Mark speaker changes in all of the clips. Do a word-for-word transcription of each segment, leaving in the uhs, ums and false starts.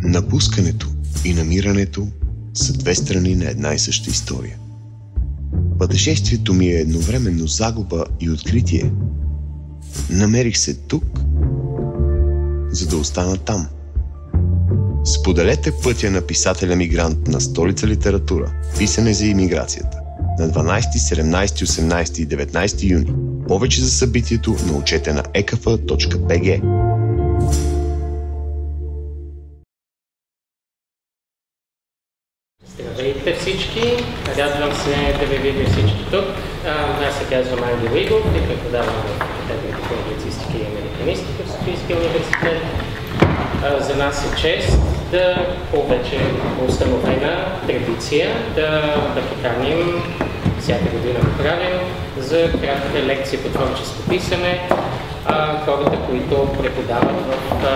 Speaker 1: Напускането и намирането са две страни на една и съща история. Пътешествието ми е едновременно загуба и откритие. Намерих се тук, за да остана там. Споделете пътя на писателя-мигрант на Столица литература, писане за имиграцията, на дванайсети, седемнайсети, осемнайсети и деветнайсети юни. Повече за събитието научете на е ка еф точка би джи.
Speaker 2: Здравейте всички! Радвам се да ви видя всички тук. Аз се казвам Анди Уигов и преподавам в катедрата по англицистика и американистика в Софийския университет. За нас е чест да по вече установена традиция да, да поканим, всяка година го правим, за кратка лекция по творческо писане, хората, които преподават в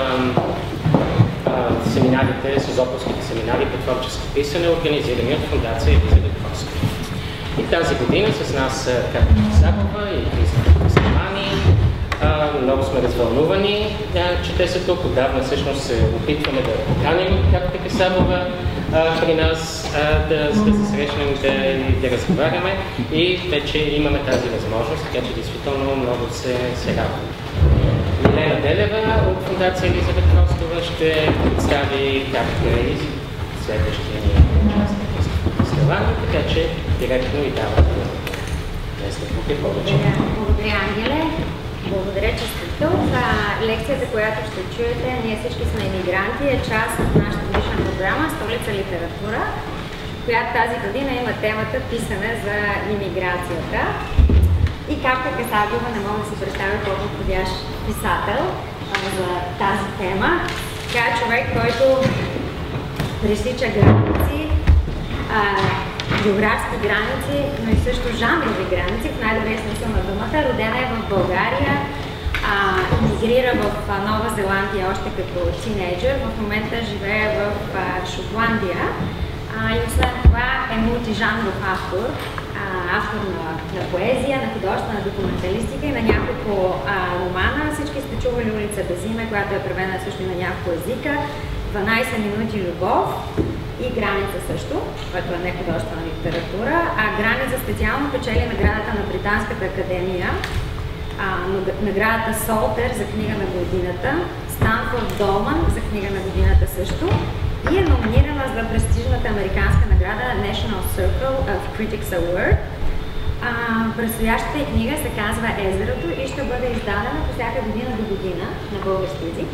Speaker 2: семинарите, созополските семинари по творческо писане, организирани от Фондация Елизабет Коска. И тази година с нас са Катя Касабова и Кристина Салмани. Много сме развълнувани, че те са тук. Отдавна всъщност се опитваме да поканим Катя Касабова при нас, да, да се срещнем да, да разговаряме и вече имаме тази възможност, така че действително много се, се радваме. Милена Делева от Фондация Елизабет Костова ще представи Катя и следващия ни участник в фестиваля, така че директно и давам днес да купи повече.
Speaker 3: Благодаря, Ангеле. Благодаря, че сте тук. Лекцията, която ще чуете, ние всички сме имигранти, е част от нашата годишна програма Столица литература, която тази година има темата Писане за имиграцията. И Катя Касабова, не мога да си представя по-подходящ писател а, за тази тема. Тя е човек, който пресича граници, а, географски граници, но и също жанрови граници, в най-добрия смисъл на думата. Родена е в България, а, мигрира в а, Нова Зеландия още като тинейджър. В момента живее в а, Шотландия. А, и освен това е мултижанров автор. автор на, на поезия, на художествена документалистика и на няколко а, романа. Всички сте чували Улица без име, която е преведена също и на няколко езика. дванайсет минути любов и Граница също, което е не художествена литература. А Граница специално печели наградата на Британската академия, а, наградата Солтер за книга на годината, Станфорд Долман за книга на годината също. И е номинирана за престижната американска награда National Circle of Critics Award. А, предстоящата книга се казва Езерото и ще бъде издадена по всяка година до година на български език.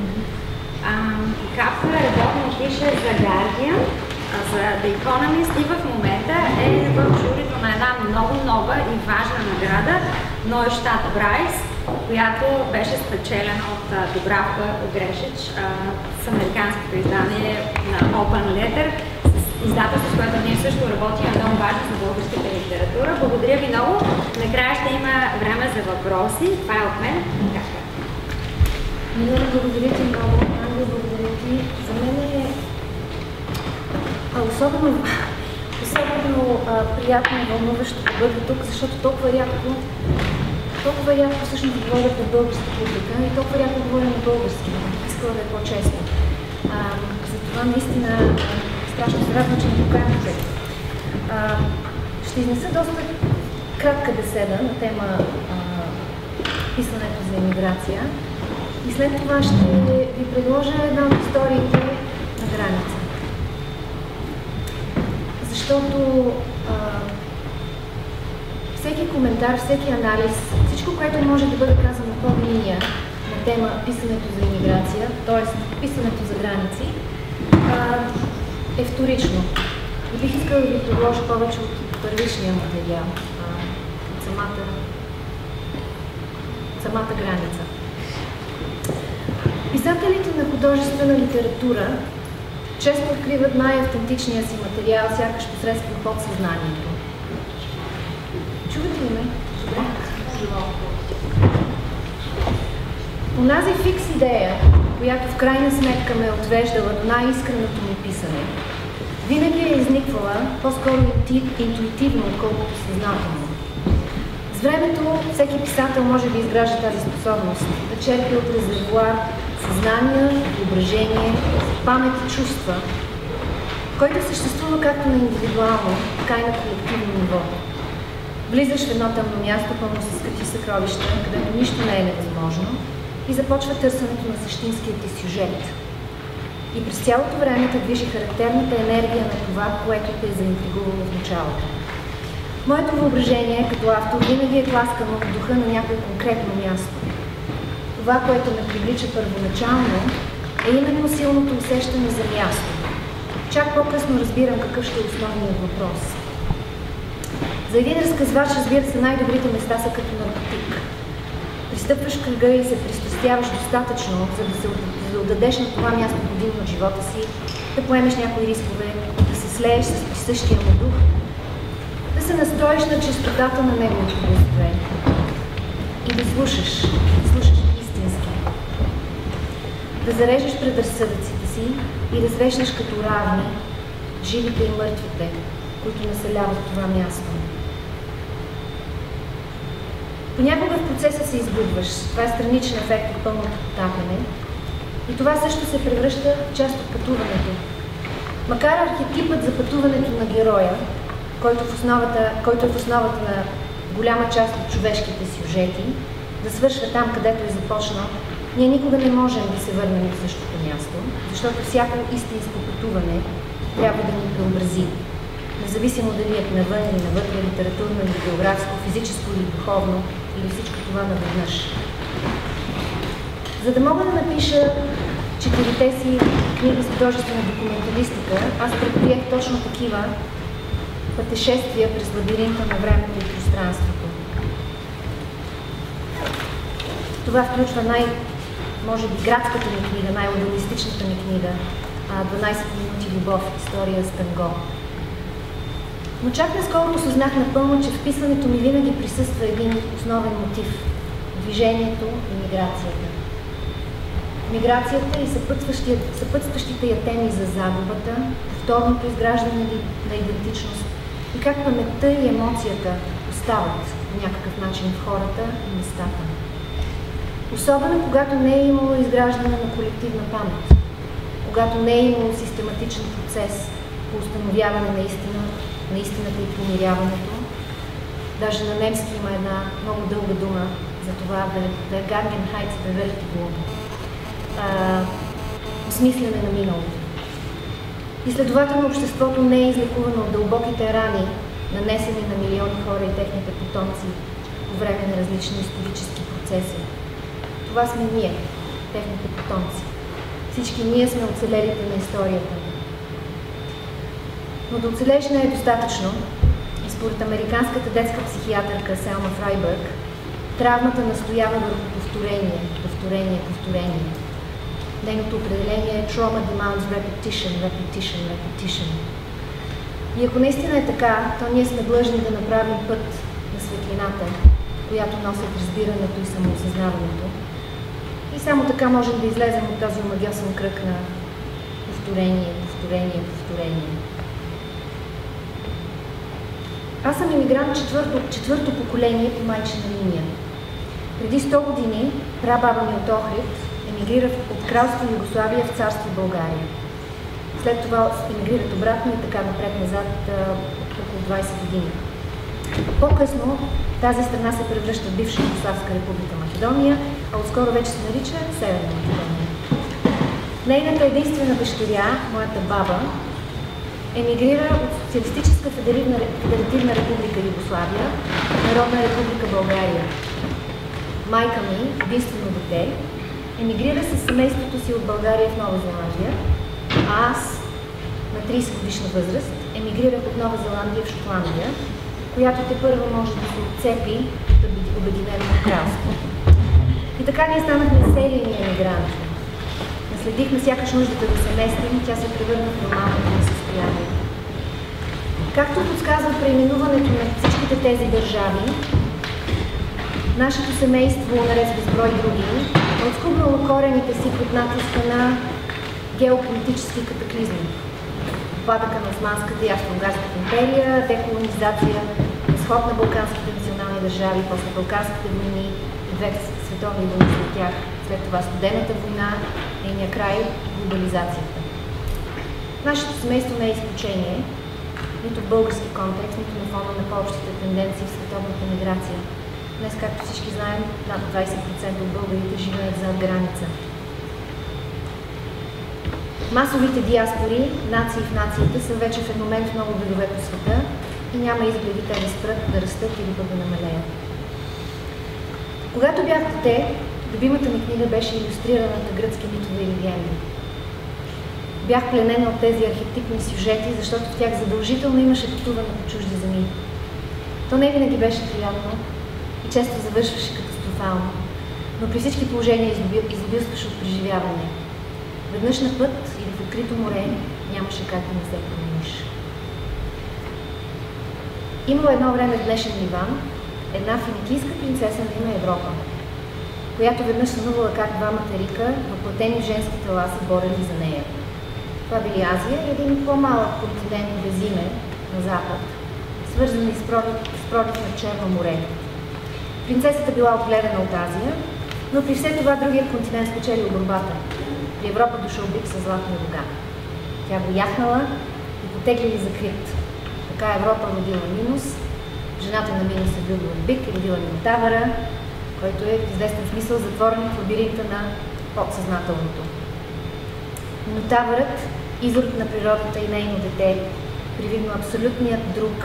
Speaker 3: Капка редовно пише за Guardian, за The Economist и в момента е в журито на една много нова и важна награда Нойштат Прайс, която беше спечелена от Дубравка Огрешич с американското издание на Open Letter, с издателство, с което ние също работим, е много важно за българската литература. Благодаря ви много. Накрая ще има време за въпроси. Това е от мен.
Speaker 4: Милена, благодаря ти много. Ангел, благодаря ти. За мен е а, особено, особено а, приятно и вълнуващо да бъда тук, защото толкова рядко толкова рядко всъщност говоря по българска публика и толкова рядко говоря на български. Искала да е по-честно. Затова наистина страшно се радвам, че ме поканихте. Ще изнеса доста кратка беседа на тема а, писането за имиграция и след това ще ви предложа една от историите на Граница. Защото а, всеки коментар, всеки анализ, всичко, което може да бъде казано по линия на тема писането за имиграция, т.е. писането за граници, е вторично. И бих искала да ви предложа повече от първичния материал, от самата, самата граница. Писателите на художествена литература често откриват най-автентичния си материал, сякаш посредством подсъзнанието. Чувате ли ме? Онази фикс идея, която в крайна сметка ме е отвеждала до най-искреното ми писане, винаги е изниквала по-скоро интуитивно, отколкото съзнателно. С времето всеки писател може да изгражда тази способност, да черпи от резервоар съзнание, въображение памет и чувства, който съществува както на индивидуално, така и на колективно ниво. Влизаш в едно тъмно място, пълно с скрити съкровища, където нищо не е невъзможно, и започва търсенето на същинският ти сюжет. И през цялото време те движи характерната енергия на това, което те е заинтригувало в началото. Моето въображение като автор винаги е тласкано в духа на някое конкретно място. Това, което ме привлича първоначално, е именно силното усещане за място. Чак по-късно разбирам какъв ще е основният въпрос. За един разказвач, разбира се, най-добрите места са като наркотик. Пристъпваш в кръга и се пристрастяваш достатъчно, за да се да отдадеш на това място години от живота си, да поемеш някои рискове, да се слееш с присъщия му дух, да се настроиш на чистотата на неговото гласове и да слушаш, да слушаш истински. Да зарежеш предразсъдъците си и да срещнеш като равни живите и мъртвите, които населяват това място. Понякога в процеса се изгубваш. Това е страничен ефект от пълното потапяне. И това също се превръща в част от пътуването. Макар архетипът за пътуването на героя, който, в основата, който е в основата на голяма част от човешките сюжети, да свършва там, където е започнал, ние никога не можем да се върнем в същото място, защото всяко истинско пътуване трябва да ни преобрази. Независимо дали е навън или навътре, литературно или географско, физическо или духовно, или всичко това наведнъж. За да мога да напиша четирите си книги с художествена документалистика, аз предприех точно такива пътешествия през лабиринта на времето и пространството. Това включва най- може би градската ми книга, най-удалистичната ми книга, дванайсет минути любов, история с танго. Но чак наскоро осъзнах напълно, че в писането ми винаги присъства един основен мотив – движението и миграцията. Миграцията и съпътстващите я теми за загубата, повторното изграждане на идентичност и как паметта и емоцията остават по някакъв начин в хората и местата. Особено когато не е имало изграждане на колективна памет, когато не е имало систематичен процес по установяване на истина, на истината и помиряването. Даже на немски има една много дълга дума за това, Vergangenheit, Bewältigung, осмислене на миналото. И следователно обществото не е излекувано от дълбоките рани, нанесени на милиони хора и техните потомци по време на различни исторически процеси. Това сме ние, техните потомци. Всички ние сме оцелелите на историята. Но да оцелееш не е достатъчно. И според американската детска психиатърка Селма Фрайбърг, травмата настоява върху повторение, повторение, повторение. Нейното определение е trauma demands repetition, repetition, repetition. И ако наистина е така, то ние сме длъжни да направим път на светлината, която носят разбирането и самоосъзнаването. И само така можем да излезем от този омагьосан кръг на повторение, повторение, повторение. Аз съм имигрант четвърто, четвърто поколение по майчина линия. Преди сто години прабаба ми от Охрид емигрира от кралство Югославия в царство България. След това емигрират обратно и така напред-назад около двайсет години. По-късно тази страна се превръща в бивша Югославска република Македония, а отскоро вече се нарича Северна Македония. Нейната единствена дъщеря, моята баба, емигрира от Социалистическа федеративна република Югославия, Народна република България. Майка ми, единствено дете, емигрира със семейството си от България в Нова Зеландия, а аз на трийсет годишна възраст емигрирах от Нова Зеландия в Шотландия, която те първа може да се отцепи от Обединеното кралство. И така ние станахме селени емигранти. Наследихме сякаш нуждата да се местим, тя се превърна в нормалното ни състояние. Както подсказва преименуването на всичките тези държави, нашето семейство, наред с безброй други, е отскубнало корените си под натиска на геополитически катаклизми. Падъка на Османската и Австро-Унгарската империя, деколонизация, изход на балканските национални държави, после балканските войни, две световни войни след тях, след това студената война, нейния край, глобализацията. Нашето семейство не е изключение, нито в български контекст, нито на фона на по-общите тенденции в световната миграция. Днес, както всички знаем, над двайсет процента от българите живеят зад граница. Масовите диаспори, нации в нациите, са вече феномен в много градове по света и няма изгледи те да спрат, да растат или пък да намалеят. Когато бях дете, любимата ми книга беше илюстрирана на гръцки митове и легенди. Бях пленена от тези архетипни сюжети, защото в тях задължително имаше пътуване по чужди земи. То не винаги беше приятно и често завършваше катастрофално, но при всички положения изобилстваше от преживяване. Веднъж на път или в открито море нямаше как да не се промениш. Имало едно време в днешен Ливан една финикийска принцеса на име Европа, която веднъж сънувала как двама рика, въплатени в женски тела, се борели за нея. Това били Азия и един по-малък континент без име на запад, свързани с пролив, с пролив на Черно море. Принцесата била отгледана от Азия, но при все това другия континент спечелил борбата. При Европа дошъл бик със златна рога. Тя го яхнала и потеглили за крит. Така Европа родила Минус, жената на Минус е влюбила бик и родила Минотавъра, който е в известен смисъл затворен в лабиринта на подсъзнателното. Минотавърът, изрод на природата и нейно дете, привидно абсолютният друг,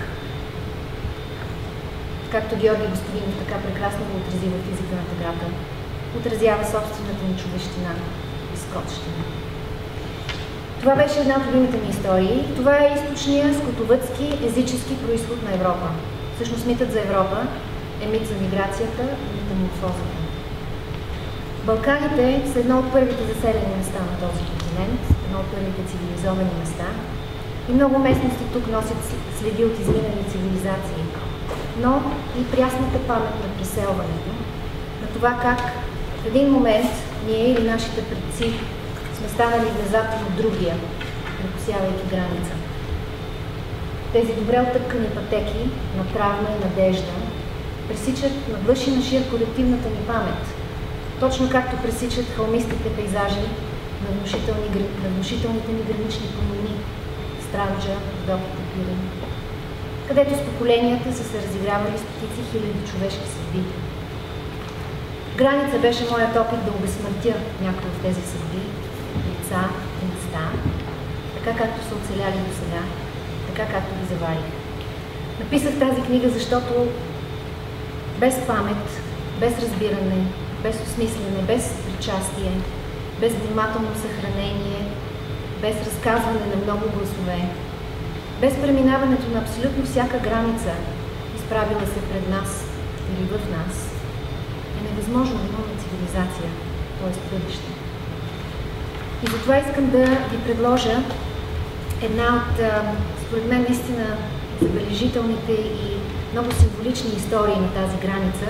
Speaker 4: както Георги Господинов така прекрасно го отрази в физика на тъгата, отразява собствената ни човещина и скотщина. Това беше една от любимите ми истории. Това е източния скотовъдски езически произход на Европа. Всъщност митът за Европа е мит за миграцията и метаморфозата. Балканите са едно от първите заселени места на този континент, едно от първите цивилизовани места и много местности тук носят следи от изминали цивилизации, но и прясната памет на преселването, на това как в един момент ние или нашите предци сме станали внезапно от другия, прекосявайки граница. Тези добре отъпкани пътеки на травма и надежда пресичат надлъж и на шир колективната ни памет, точно както пресичат хълмистите пейзажи на, внушителни, на внушителните ни гранични планини, Странджа, Вдоките Пирин, където с поколенията са се разигравали стотици хиляди човешки съдби. Граница беше моят опит да обезсмъртя някои от тези съдби, лица и места, така както са оцеляли до сега, така както ги заварих. Написах тази книга, защото без памет, без разбиране, без осмислене, без причастие, без внимателно съхранение, без разказване на много гласове, без преминаването на абсолютно всяка граница, изправила се пред нас или в нас, е невъзможно да имаме цивилизация, т.е. бъдеще. И затова искам да ви предложа една от, според мен, наистина забележителните и много символични истории на тази граница,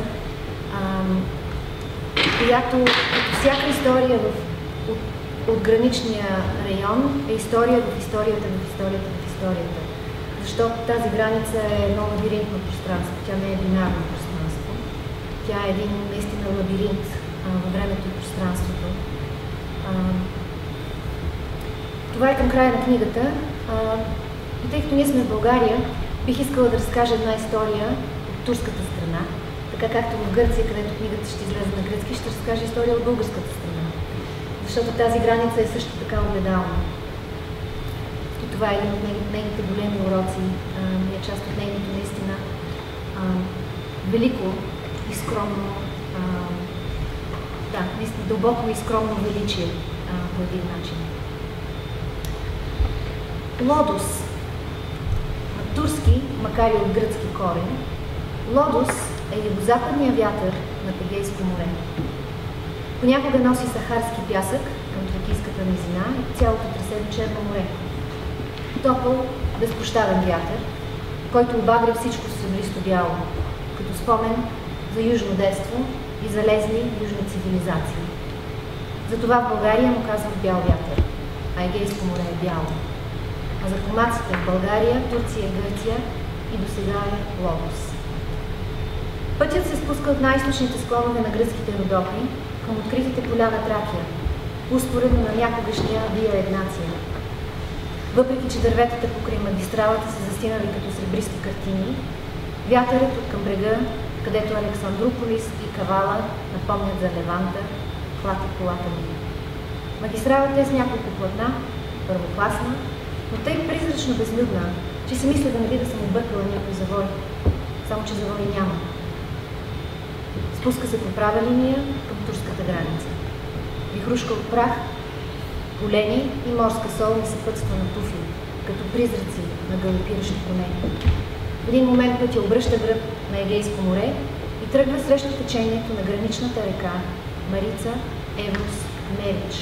Speaker 4: която, като всяка история в, от, от граничния район, е история в историята, в историята, в историята. Защото тази граница е едно лабиринтно пространство, тя не е бинарно пространство. Тя е един наистина лабиринт а, във времето и пространството. А, това е към края на книгата. А, и тъй като ние сме в България, бих искала да разкажа една история от турската страна. Така както в Гърция, където книгата ще излезе на гръцки, ще разкажа история от българската страна. Защото тази граница е също така огледална. И това е един от нейните големи уроци. А, е част от нейното наистина а, велико и скромно, а, да, наистина дълбоко и скромно величие а, по един начин. Лодос. На турски, макар и от гръцки корен, Лодос е югозападният вятър на Егейско море. Понякога носи сахарски пясък към Тракийската низина и цялото трасе до Черно море. Топъл, безпощаден вятър, който обагря всичко с съблисто бяло, като спомен за южно детство и залезли южни цивилизации. Затова в България му казват бял вятър, а Егейско море е бяло. А за помаците в България, Турция и Гърция и досега е Лодос. Пътят се спуска от най-източните склонове на гръцките Родопи към откритите поля на Тракия, успоредно на някогашния Вия Егнация. Въпреки че дърветата покрай магистралата са застинали като сребристи картини, вятърът от към брега, където Александрополис и Кавала напомнят за Леванта, хлати колата ми. Магистралата е с няколко платна, първокласна, но тъй призрачно безлюдна, че си мисля да не би да съм объркала някой завой. Само че завой няма. Спуска се по права линия към турската граница. Вихрушка от прах, полени и морска сол ни съпътства на туфли, като призраци на галопиращи коне. В един момент пътя обръща гръб на Егейско море и тръгва срещу течението на граничната река Марица, Еврос, Мерич.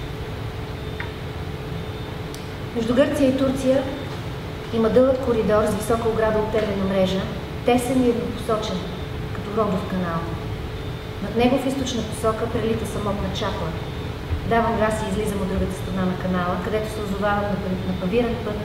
Speaker 4: Между Гърция и Турция има дълъг коридор с висока ограда от телена мрежа, тесен и еднопосочен, като Родов канал. Над него в източна посока прелита самотна чакла. Давам газ и излизам от другата страна на канала, където се озовавам на павиран път,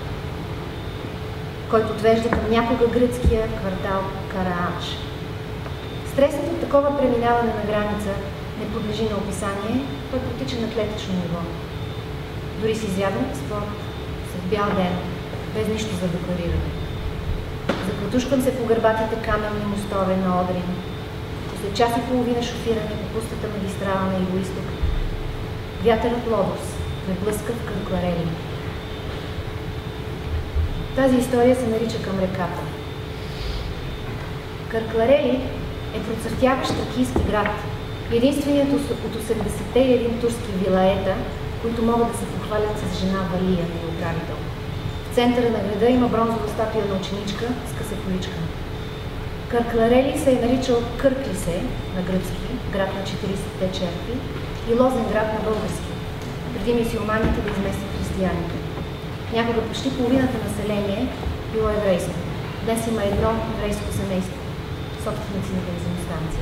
Speaker 4: който отвежда към някога гръцкия квартал Караач. Стресът от такова преминаване на граница не подлежи на описание, той протича на клетъчно ниво. Дори си изряден спорт, след бял ден, без нищо за деклариране. Заклатушкам се по гърбатите каменни мостове на Одрин. След час и половина шофиране по пустата магистрала на югоизток, вятърът Лодос ме блъска в Къркларели. Тази история се нарича Към реката. Къркларели е процъфтяващ тракийски град, единственият от осемдесетте и един турски вилаета, които могат да се похвалят с жена Валия и управител. В центъра на града има бронзова статуя на ученичка с къса количка. Къркларели се е наричал Кърклисе на гръцки, град на четиридесетте черкви, и Лозен град на български, преди мюсюлманите да изместят християните. Някога почти половината население било еврейско. Днес има едно еврейско семейство, собственици на бензиностанция.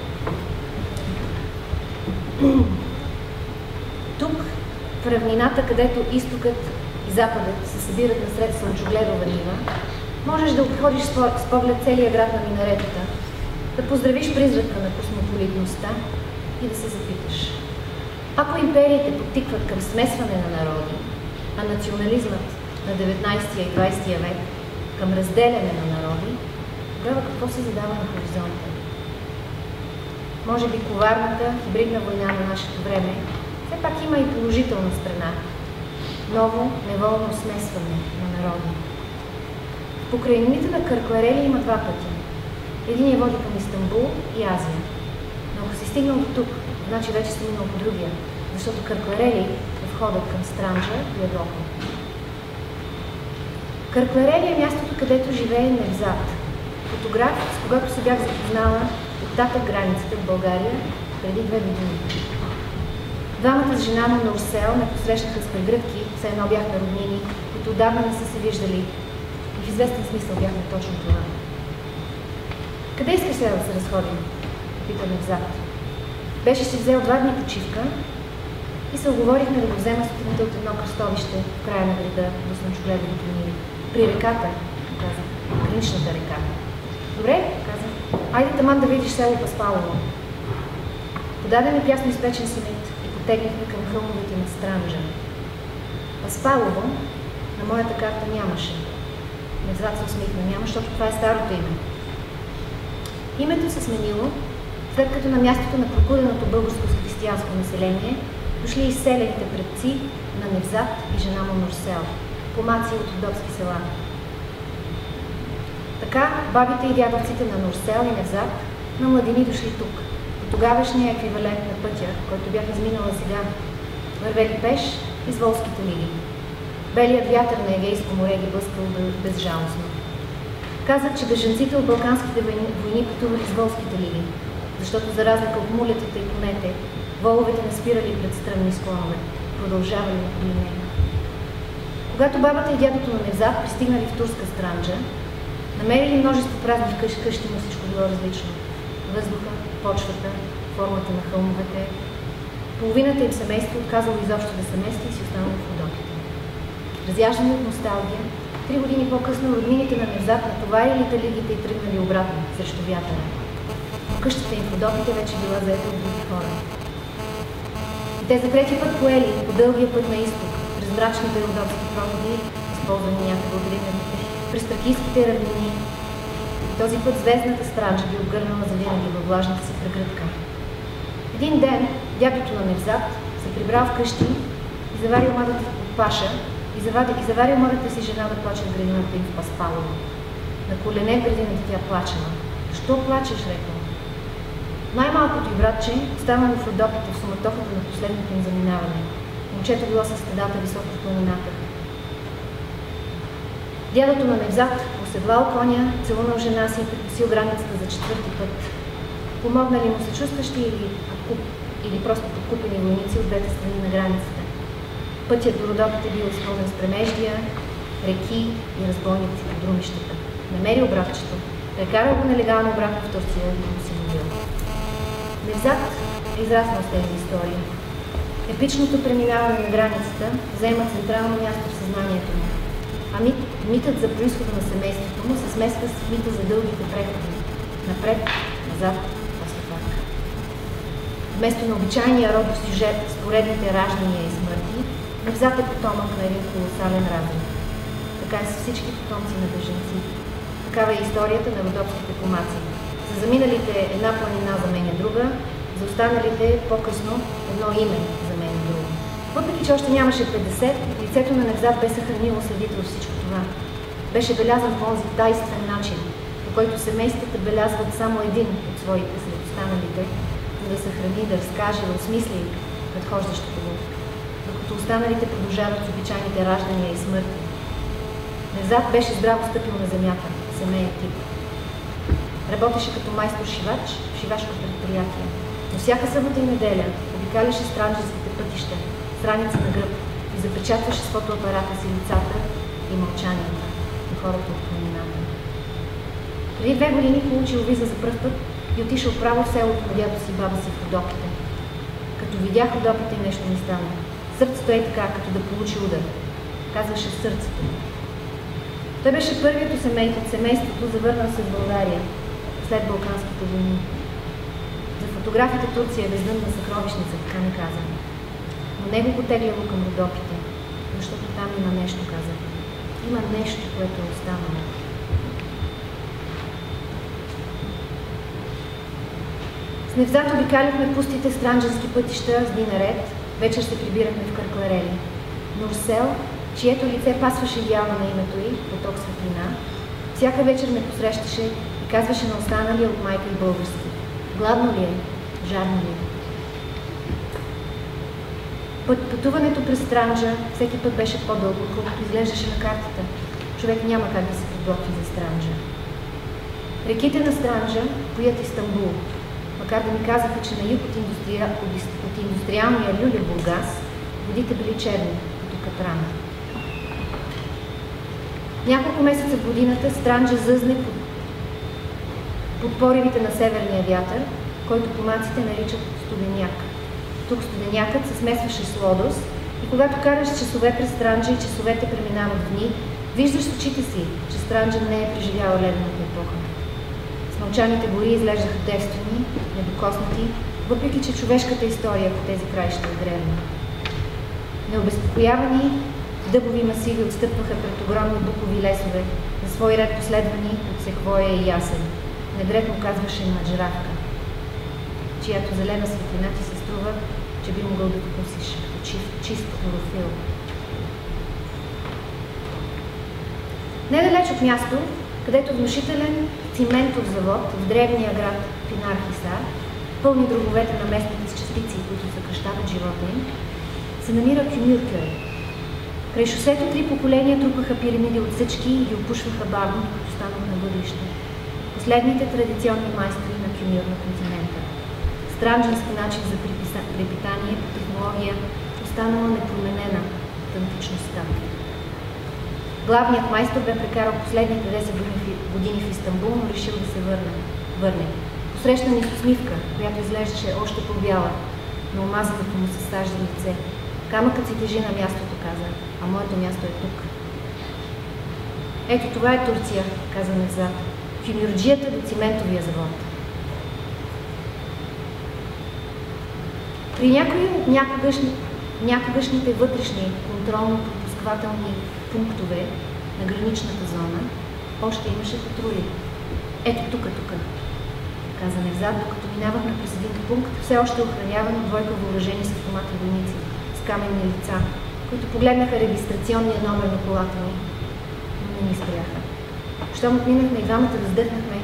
Speaker 4: Тук, в равнината, където изтокът и западът се събират насред Слънчогледова нива, можеш да обходиш с поглед целия град на минаретата, да поздравиш призрака на космополитността и да се запиташ. Ако империите подтикват към смесване на народи, а национализмът на деветнайсети и двайсети век към разделяне на народи, тогава какво се задава на хоризонта? Може би коварната хибридна война на нашето време все пак има и положителна страна. Ново, неволно смесване на народи. В покрайнините на Къркларели има два пътя. Единият води към Истанбул и Азия. Но ако си стигнал до тук, значи вече си минал по другия, защото Къркларели е входът към Странджа и Европа. Къркларели е мястото, където живее Невзат, фотограф, с когато се бях запознала оттатък границата в България преди две години. Двамата с жена му на Нурсел ме посрещнаха с прегръдки, все едно бяхме роднини, които отдавна не са се виждали. И в известен смисъл бяхме точно това. Къде искаш сега да се разходим? Пита Невзат. Беше си взел два дни почивка и се оговорихме да го взема сутринта от едно кръстовище в края на града до Слънчогледовите ниви. При реката, каза, граничната река. Добре, каза, айде таман да видиш село Паспалово. Подаде ми прясно изпечен синет и потегнахме към хълмовете на Странджа. Паспалово на моята карта нямаше. Невзат се усмихна, няма, защото това е старото име. Името се сменило, след като на мястото на прокуденото българско християнско население дошли изселените предци на Невзат и жена му Нурсел, помаци от родопски села. Така бабите и дядовците на Нурсел и Невзат на младини дошли тук, по тогавашния еквивалент на пътя, който бях изминала сега, вървели пеш из волските лиги. Белият вятър на Егейско море ги блъскал безжалостно. Казах, че бежанците от Балканските войни пътували с волските лиги, защото за разлика от мулетите и конете, воловете не спирали пред стръмни склонове, продължавали по линея. Когато бабата и дядото на Невзат пристигнали в турска Странджа, намерили множество празни къщи, къщи, но всичко било различно. Въздуха, почвата, формата на хълмовете. Половината им семейство отказало изобщо да се мести и си останало в Родопите. Разяждани от носталгия, три години по-късно роднините на Невзат натоварили талигите и тръгнали обратно срещу вятъра. Къщата им в Родопите вече била заета от други хора. И те за трети път поели по дългия път на изток, през мрачните родопски проходи, използвани някога от римляните, през тракийските равнини. И този път звездната Странджа ги обгърнала завинаги във влажната си прегръдка. Един ден дядото на Невзат се прибрал вкъщи и заварил младата от паша и заварил, и заварил младата си жена да плаче в градината им в Паспалово. На колене в градината тя плачела. Що плачеш, рекла? Най-малкото и братче останало в Родопите в суматохата на последното им заминаване. Момчето било със стадата високо в планината. Дядото на Невзат оседлал коня, целунал жена си и прекусил границата за четвърти път. Помогнали му съчувстващи или, или просто подкупени войници от двете страни на границата. Пътят до Родопите бил изпълнен с премеждия, реки и разбойници по друмищата. Намерил братчето, прекарал го нелегално обратно в Турция и го си мобил. Невзат е израснал с тези истории. Епичното преминаване на границата заема централно място в съзнанието му, а мит, митът за произхода на семейството му се смесва с мита за дългите преходи. Напред, назад, после пак. Вместо на обичайния родов сюжет с поредните раждания и смърти, Невзат е потомък на един колосален разум. Така е с всички потомци на бежанци. Такава е историята на родопските помаци. За заминалите една планина заменя друга, за останалите по-късно едно име заменя друго. Въпреки че още нямаше петдесет, лицето на Невзат бе съхранило следите от всичко това. Беше белязан по този тайствен начин, по който семействата белязват само един от своите след останалите, за да съхрани, да разкаже, да осмисли предхождащото го, докато останалите продължават с обичайните раждания и смърти. Невзат беше здраво стъпил на земята, семейен тип. Работеше като майстор-шивач в шивашко предприятие, но всяка събота и неделя обикаляше странджанските пътища, страница на гръб и запечатваше с фотоапарата си лицата и мълчанията на хората от планината. Преди две години получил виза за пръв път и отишъл право в селото на дядо си и баба си в Родопите. Като видях Родопите, нещо ми стана. Сърцето е така, като да получи удар. Казваше сърцето. Той беше първият от семейството, семейството завърнал се в България след Балканските войни. За фотографите Турция е бездънна съкровищница, така ми каза. Но него го тегляло към Родопите, защото там има нещо, каза. Има нещо, което е останало. С Невзат обикаляхме пустите странджански пътища с дни наред, вечер се прибирахме в Къркларели. Нурсел, чието лице пасваше идеално на името й, поток светлина, всяка вечер ме посрещаше и казваше на останалия от майка и български. Гладно ли е? Жадно ли е? Път, пътуването през Странджа всеки път беше по-дълго, колкото изглеждаше на картата. Човек няма как да се подготви за Странджа. Реките на Странджа поят Истанбул, макар да ми казаха, че на юг от, индустрия, от индустриалния Люлебургас водите били черни, като катрана. Няколко месеца в годината Странджа зъзне под, под поривите на северния вятър, който помаците наричат студеняк. Тук студенякът се смесваше с лодос и когато караш часове през Странджа и часовете преминават в дни, виждаш с очите си, че Странджа не е преживяла ледената епоха. С мълчаните гори изглеждаха девствени, недокоснати, въпреки че човешката история по тези краища е древна. Необезпокоявани, дъбови масиви отстъпваха пред огромни букови лесове, на свой ред последвани от секвоя и ясен. Недред му казваше маджаравка, чиято зелена светлина ти се струва, че би могъл да вкусиш като чист, чист хлорофил. Недалеч от място, където внушителен циментов завод в древния град Пинар-Хисар пълни дробовете на местните с частици, които съкръщават живота им, се намира Кюмюркюе. Край шосето три поколения трупаха пирамиди от съчки и ги опушваха бавно, като станах на бъдеще. Последните традиционни майстори на Кюмюр на континента. Странджански начин за препитание по технология, останала непроменена от античността. Главният майстор бе прекарал последните десет години в Истанбул, но решил да се върне. върне. Посрещна ни с усмивка, която изглеждаше още по-бяла, но омазаното му се сажда лице. Камъкът си тежи на мястото, каза, а моето място е тук. Ето това е Турция, каза Невзат. Кюмюрджията до циментовия завод. При някои от някогашни... някогашните вътрешни контролно-пропусквателни пунктове на граничната зона още имаше патрули. Ето тук, тук, каза Невзат, докато минавахме през един пункт, все още охраняван от двойка въоръжени с автомати войници, с каменни лица, които погледнаха регистрационния номер на колата ми, но не ни спряха. Щом отминахме и двамата въздъхнахме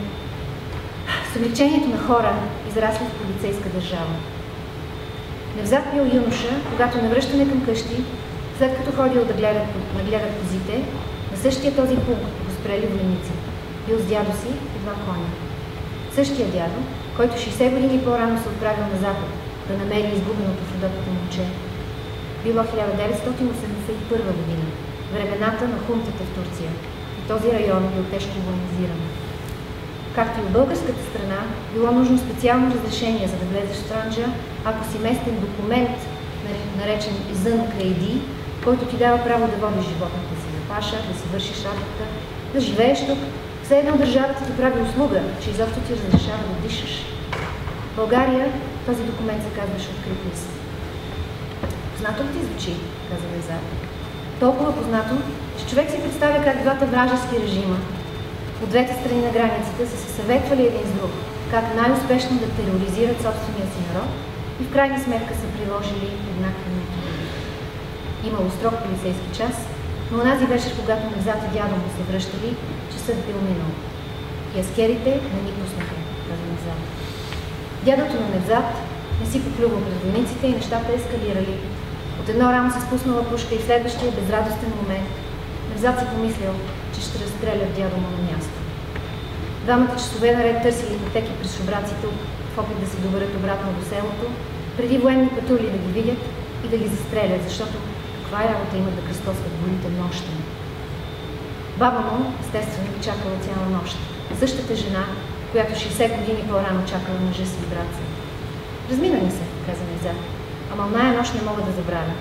Speaker 4: с облегчението на хора, израсли в полицейска държава. Невзат бил юноша, когато навръщане към къщи, след като ходил да гледат, да гледат козите, на същия този пункт го спрели войници. Бил с дядо си и два коня. Същия дядо, който шейсет години по-рано се отправил на запад, да намери изгубеното в родопото момче. Било хиляда деветстотин осемдесет и първа година, времената на хунтата в Турция. И този район бил тежко военизиран. Както и от българската страна, било нужно специално разрешение, за да влезеш в Странджа, ако си местен документ, наречен Изън Кайди, който ти дава право да водиш животните си на паша, да си вършиш работа, да живееш тук. Все едно държавата ти прави услуга, че изобщо ти разрешава да дишаш. В България този документ се казваше открит лист. Познато ли ти звучи, каза Невзат. Толкова познато, че човек си представя как двата вражески режима от двете страни на границата са се съветвали един с друг, как най-успешно да тероризират собствения си народ и в крайна сметка са приложили еднакви методи. Имало строг полицейски час, но онази вечер, когато Невзат и дядо му се връщали, часът бил минал. И аскерите не ни пуснаха, каза Невзат. Дядото на Невзат не си поплювал пред войниците и нещата ескалирали. От едно рамо се спуснала пушка и в следващия безрадостен момент Невзат си помислил, че ще разстрелят дядо му на място. Двамата часове наред търсили пътеки през шубраците в опит да се доберат обратно до селото, преди военни патрули да ги видят и да ги застрелят, защото каква е работа имат да кръстосват горите нощем. Баба му, естествено, чакала цяла нощ. Същата жена, която шейсет години по-рано чакала мъжа си и брат си. Разминали се, каза Невзат, ама оная нощ не мога да забравя.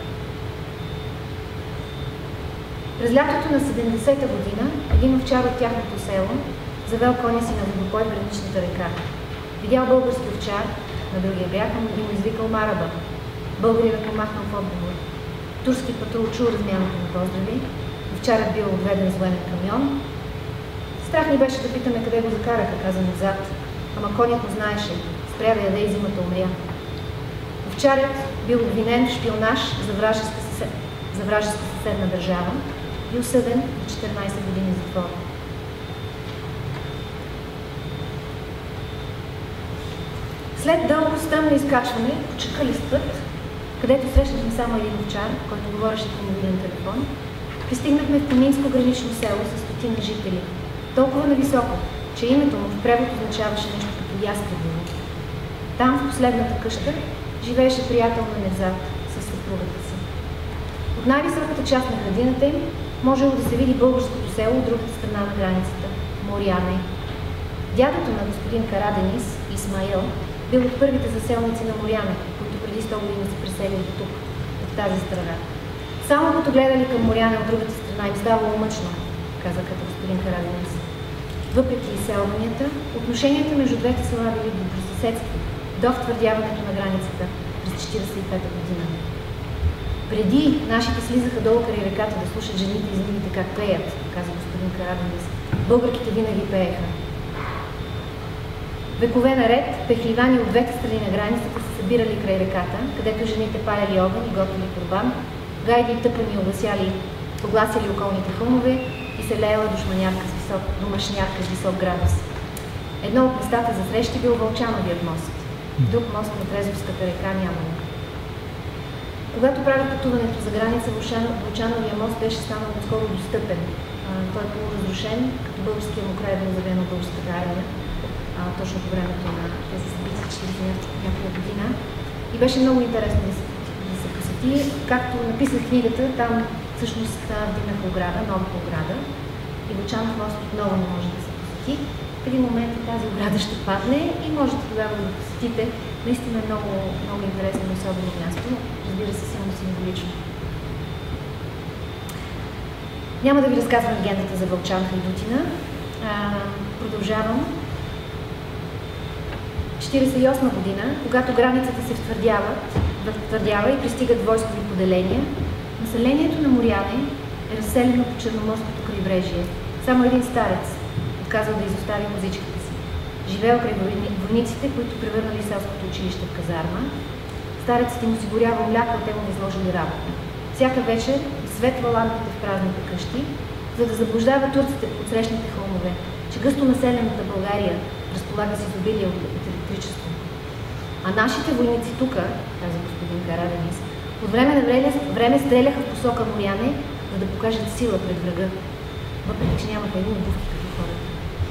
Speaker 4: През лятото на седемдесета година един овчар от тяхното село завел коня си на водопой в граничната река. Видял български овчар на другия бряг, но би му извикал Мараба. Българинът помахнал в отговор. Турски патрул чул размяната на поздрави. Овчарът бил отведен с военен камион. Страх ни беше да питаме къде го закараха, каза Невзат, ама конят му знаеше. Спря да яде и зимата умря. Овчарят бил обвинен в шпионаж за вражеска, съсед... за вражеска съседна държава и осъден на четиринайсет години затвор. След дълго стръмно изкачване по чакалист път, където срещнахме само един овчар, който говореше по мобилен телефон, пристигнахме в планинско гранично село с стотина жители, толкова нависоко, че името му в превод означаваше нещо като ястребово. Там, в последната къща, живееше приятел на Невзат със съпругата си. От най-високата част на градината им можело да се види българското село от другата страна на границата – Моряне. Дядото на господин Караденис, Исмаил, бил от първите заселници на Моряне, които преди сто години се преселили тук, от тази страна. Само като гледали към Моряне от другата страна им ставало мъчно, каза като господин Караденис. Въпреки изселванията, отношенията между двете села били добросъседски до втвърдяването на границата през четирийсет и пета година. Преди нашите слизаха долу край реката да слушат жените и змиите как пеят, каза господин Караденис. Българките винаги пееха. Векове наред пехливани от двете страни на границата се събирали край реката, където жените паляли огън и готвили курбан, гайди и тъпани огласяли, огласяли околните хълмове и се леяла душманярка с висок, домашнярка с висок градус. Едно от местата за срещи бил Вълчановият мост. Друг мост на Трезовската река нямало. Когато правих пътуването за граница, Вълчановия мост беше станал отскоро достъпен. Той е полуразрушен, като българския му край е бил заведен от българската армия, точно по времето на тези събития, четирийсет някоя година. И беше много интересно да се, да се посети. Както написах книгата, там всъщност вдигнаха ограда, нова ограда. И Вълчанов мост отново не може да се посети. В един момент тази ограда ще падне и можете тогава да посетите. Наистина е много, много интересно и особено място. Разбира се, силно символично. Няма да ви разказвам легендата за Вълчанка и Дутина. А, продължавам. четирийсет и осма година, когато границата се втвърдява твърдява и пристигат войскови поделения, населението на Моряне е разселено по Черноморското крайбрежие. Само един старец отказал да изостави музичката си. Живеел край войниците, които превърнали селското училище в казарма. Старецът им осигурява мляко, те му изложили работа. Всяка вечер светва лампите в празните къщи, за да заблуждава турците от срещните хълмове, че гъсто населената България разполага с изобилие от електричество. А нашите войници тук, каза господин Караденис, от време на време, време стреляха в посока Моряне, за да покажат сила пред врага, въпреки че нямаха едни обувки като хората.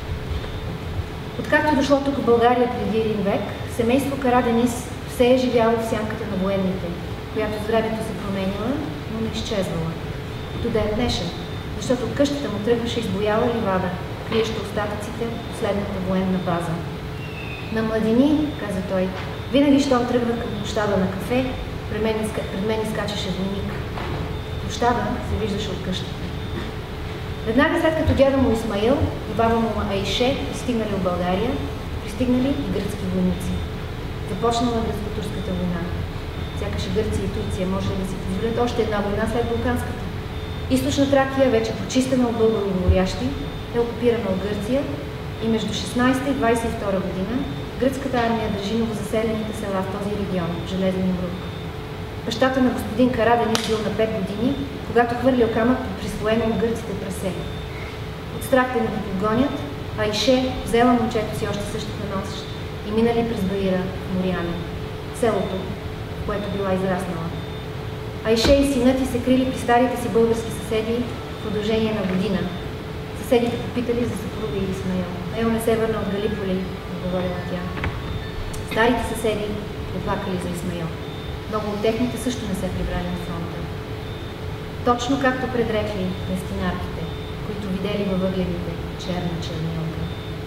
Speaker 4: Откакто дошло тук в България преди един век, семейство Караденис все е живяло в сянката на военните, която с времето се променяла, но не изчезвала. До ден днешен, защото от къщата му тръгваше избояла ливада, криеща остатъците от последната военна база. На младини, каза той, винаги, щом тръгва към площада на кафе, пред мен, пред мен изкачаше войник. Площада се виждаше от къщата. Веднага след като дядо му Исмаил и баба му Айше пристигнали в България, пристигнали и гръцки войници. Започнала гръцко-турската война. Сякаш и Гърция и Турция може да си позволят още една война след Балканската. Източна Тракия, вече почистена от българо-говорящи, е окупирана от Гърция и между шестнадесета и двадесет и втора година гръцката армия държи новозаселените села в този регион, Железен Мрук. Бащата на господин Караденис бил на пет години, когато хвърлил камък по присвоено от гърците прасе. От страх да не ги подгонят, Айше взела момчето си още същата нощ и минали през Баира в Моряне, селото, в което била израснала. Айше и синът ѝ се крили при старите си български съседи в продължение на година. Съседите попитали за съпруга и Исмаил. Ел не се върна от Галиполи, отговорила тя. Старите съседи оплакали за Исмаил. Много от техните също не се прибрали на фронта. Точно както предрекли местинарките, които видели във въгледите черна чернилка.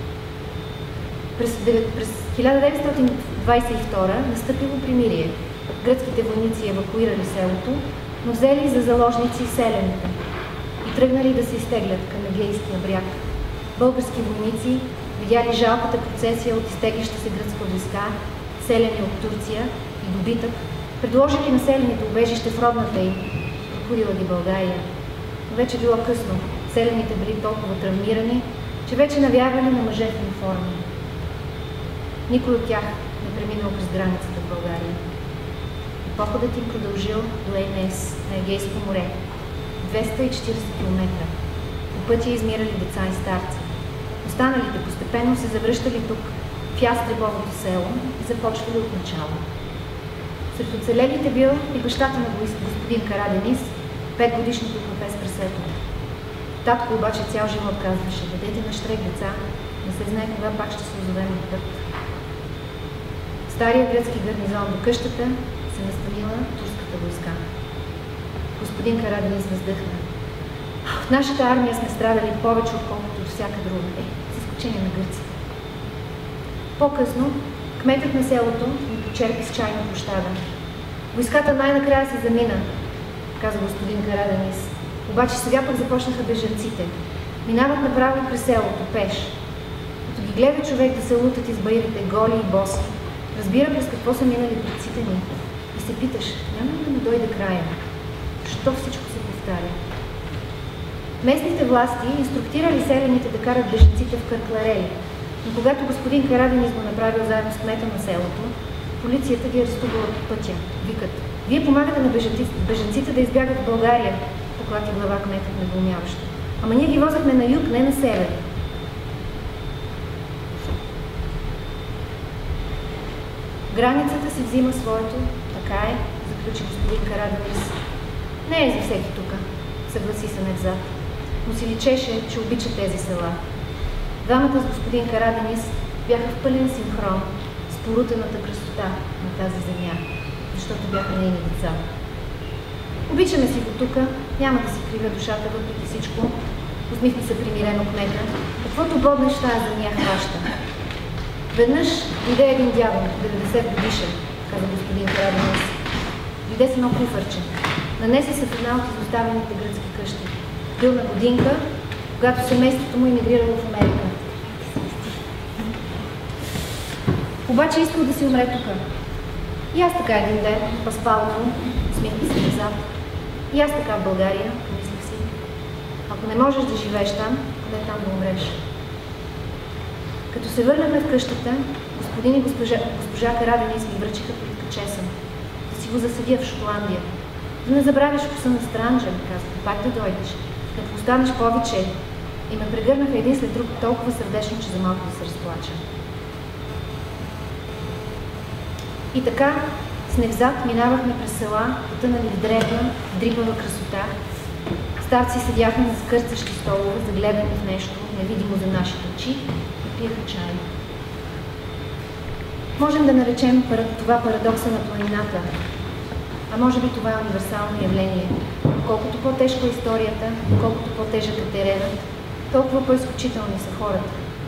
Speaker 4: През, през хиляда деветстотин двадесет и втора настъпило примирие. Гръцките войници евакуирали селото, но взели за заложници селените и тръгнали да се изтеглят към Егейския бряг. Български войници видяли жалката процесия от изтегляща се гръцка войска, селени от Турция и добитък, предложили населените убежище в родната им, прокудила ги България. Но вече било късно. Селените били толкова травмирани, че вече навярвали на мъже в униформи. Никой от тях не преминал през границата в България. И походът им продължил до Енес, на Егейско море, двеста и четиридесет километра. По пътя измирали деца и старци. Останалите постепенно се завръщали тук, в Ястребовото село, и започвали от начало. Сред оцелелите бил и бащата на господин Караденис, петгодишното кафе с прасето. Татко обаче цял живот казваше: бъдете на щрек, деца, не се знае кога пак ще се озовем на път. Стария гръцки гарнизон до къщата се настанила турската войска. Господин Караденис въздъхна. В нашата армия сме страдали повече, отколкото от всяка друга, е, с изключение на гърците. По-късно кметът на селото ни почерпи с чай на площада. Войската най-накрая се замина, каза господин Караденис. Обаче сега пък започнаха бежанците. Минават направо през селото, пеш. Като ги гледа човек да се лутат из баирите голи и боси, разбира през какво са минали предците ни. И се питаш, няма ли да му дойде края? Що всичко се повтаря? Местните власти инструктирали селените да карат бежанците в Къркларели, но когато господин Караденис го направил заедно с кмета на селото, полицията ги арестувала по пътя. Викат: вие помагате на бежанците да избягат в България, поклати глава кметът недоумяващо. Ама ние ги возахме на юг, не на север. Границата си взима своето, така е, заключи господин Караденис. Не е за всеки тука, съгласи се Невзат, но си личеше, че обича тези села. Двамата с господин Караденис бяха в пълен синхрон с порутената красота на тази земя, защото бяха нейни деца. Обичаме си го тука, няма да си кривя душата въпреки всичко, усмихна се примирено кмета. Каквото боднеш в тази земя хваща. Веднъж дойде един дядо, деветдесет годишен, каза господин Караденис. Дойде с едно куфърче. Нанесе се в една от изоставените гръцки къщи. Бил на годинка, когато семейството му емигрирало в Америка. Обаче искал да си умре тука. И аз така един ден, Паспалово, усмихна се назад. И аз така в България, мислих си. Ако не можеш да живееш там, къде там да умреш? Като се върнахме в къщата, господин и госпожа, госпожа Караденис ми връчиха плитка чесън. Да си го засадя в Шотландия. Да не забравиш вкуса на Странджа, ми казаха, пак да дойдеш. Да постанеш повече. И ме прегърнаха един след друг толкова сърдечно, че за малко да се разплача. И така, с невзад минавахме през села, потънали в древна, дрипава красота. Старци седяха на скърцащи столове, загледани в нещо, невидимо за нашите очи, и пиеха чай. Можем да наречем това парадокса на планината, а може би това е универсално явление. Колкото по-тежка е историята, колкото по-тежък е теренът, толкова по-изключителни са хората.